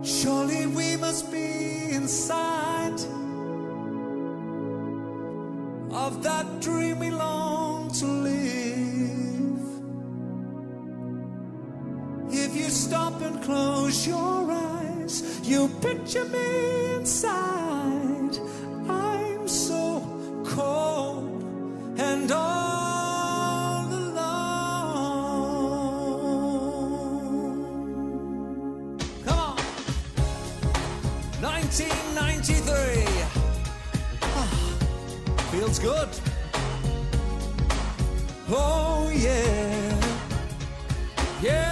Surely we must be inside of that dream we long to live. If you stop and close your eyes, you picture me inside. I'm so cold and all alone. Come on. 1993. Feels good. Oh yeah. Yeah.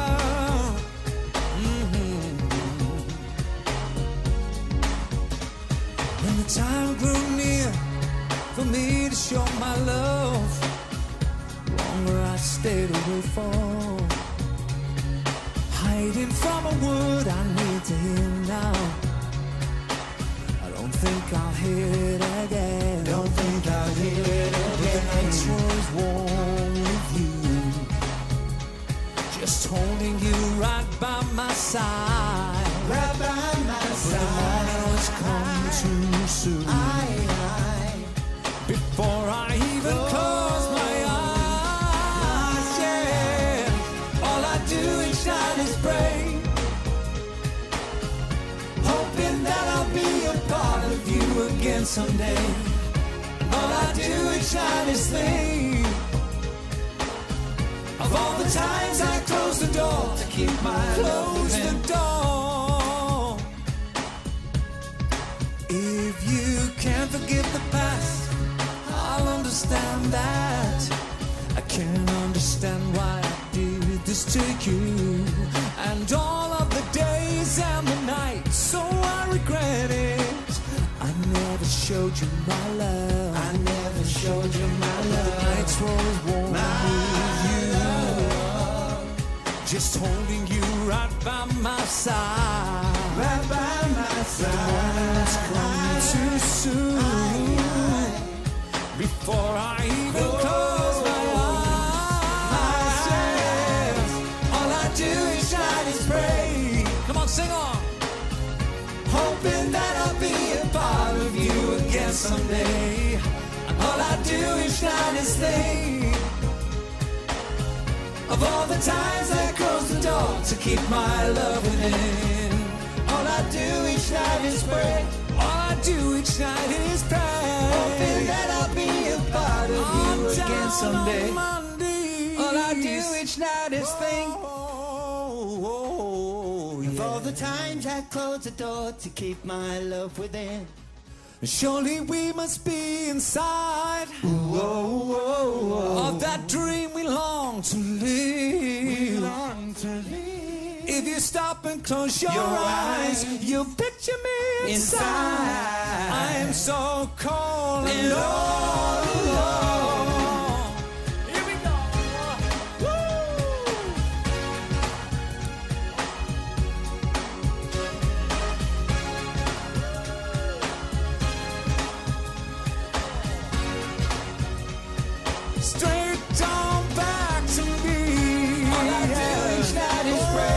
When the time grew near for me to show my love, longer I stayed away from, hiding from a word I need to hear now. I don't think I'll hear it again. Don't think I'll hear it again. The nights was warm with you, just holding you right by my side. Right by my side. But the morning was come too soon. Before I even close my eyes, yeah. All I do each night is pray, hoping that I'll be a part of you again someday. All I do each night is think of all the times I close the door to keep my love within. Close the door. If you can't forgive the past, I'll understand that. I can't understand why I did this to you, and all of the days and the nights, so I regret it. I never showed you my love. I never showed you my love. The nights was warm with you, just holding you right by my side. Right by my side. The morning's come too soon. Before I even close my eyes, yeah. All I do each night is pray. Come on, sing on. Hoping that I'll be a part of you again someday. And all I do each night is think of all the times I close the door to keep my love within. All I do each night is pray. All I do each night is pray, hoping that I'll be a part of you again someday. All I do each night is think of all the times I close the door to keep my love within. Surely we must be inside of that dream we long to live. If you stop and close your eyes, you'll picture me inside. I am so cold and all alone. Here we go. Straight on back to me. All I do each night is pray.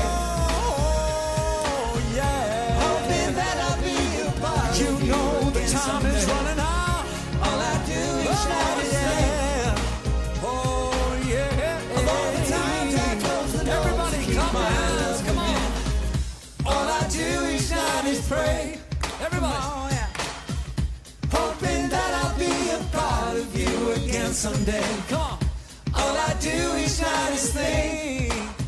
You know the time is running out. All I do each night is think. Oh yeah. Of all the times I close the door. Everybody clap your hands, come on. All I do each night is pray. Everybody. Oh yeah. Hoping that I'll be a part of you again someday. Come on. All I do each night is think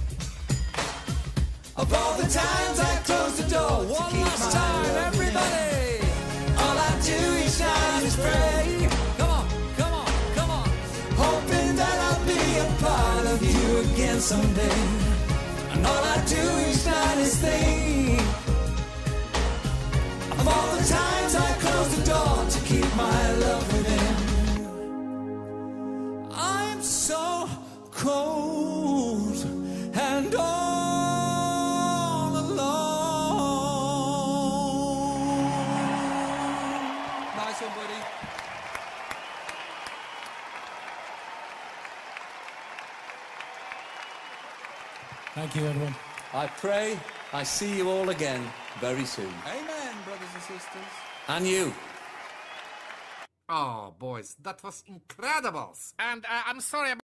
of all the times I close the door. One last time, everybody. All I do each night is pray. Come on, come on, come on. Hoping that I'll be a part of you again someday. And all I do each night is think of all the times I close the door to keep my love within. I'm so cold and all alone. Nice one, buddy. Thank you, everyone. I pray I see you all again very soon. Amen, brothers and sisters. And you. Oh, boys, that was incredible. And I'm sorry